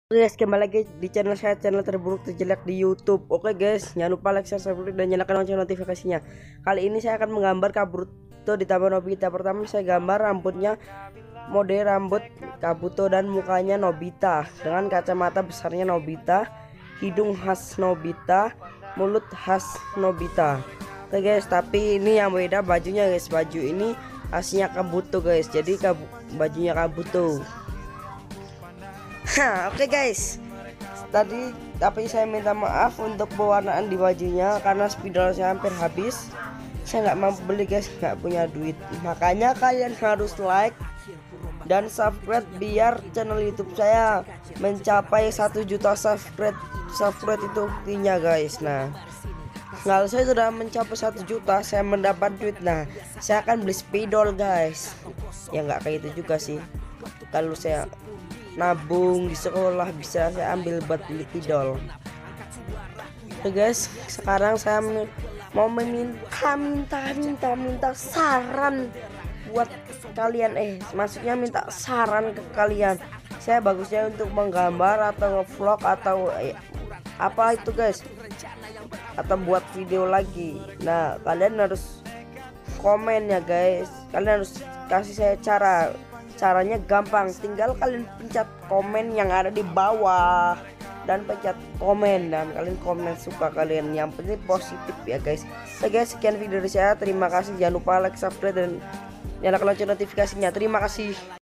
Guys, kembali lagi di channel saya, channel terburuk terjelek di YouTube. Oke guys, jangan lupa like, share, subscribe, dan nyalakan lonceng notifikasinya. Kali ini saya akan menggambar Kabuto ditambah Nobita. Pertama saya gambar rambutnya, mode rambut Kabuto dan mukanya Nobita dengan kacamata besarnya Nobita, hidung khas Nobita, mulut khas Nobita. Oke guys, tapi ini yang beda bajunya guys. Baju ini aslinya Kabuto guys. Jadi bajunya Kabuto. Oke guys, tapi saya minta maaf untuk pewarnaan di bajunya karena spidol saya hampir habis. Saya nggak mampu beli guys, nggak punya duit. Makanya kalian harus like dan subscribe biar channel YouTube saya mencapai 1 juta subscribe. Subscribe itu buktinya guys. Nah, kalau saya sudah mencapai 1 juta, saya mendapat duit. Nah, saya akan beli spidol guys. Ya nggak kayak itu juga sih. Kalau saya nabung di sekolah bisa saya ambil buat beli spidol. Oke guys, sekarang saya mau minta saran buat kalian. Maksudnya minta saran ke kalian. Saya bagusnya untuk menggambar atau ngevlog atau apa itu guys, atau buat video lagi. Nah, kalian harus komen ya guys. Kalian harus kasih saya caranya gampang, tinggal kalian pencet komen yang ada di bawah dan pencet komen dan kalian komen suka kalian, yang penting positif ya guys. Oke guys, sekian video dari saya, terima kasih, jangan lupa like, subscribe, dan nyalakan lonceng notifikasinya. Terima kasih.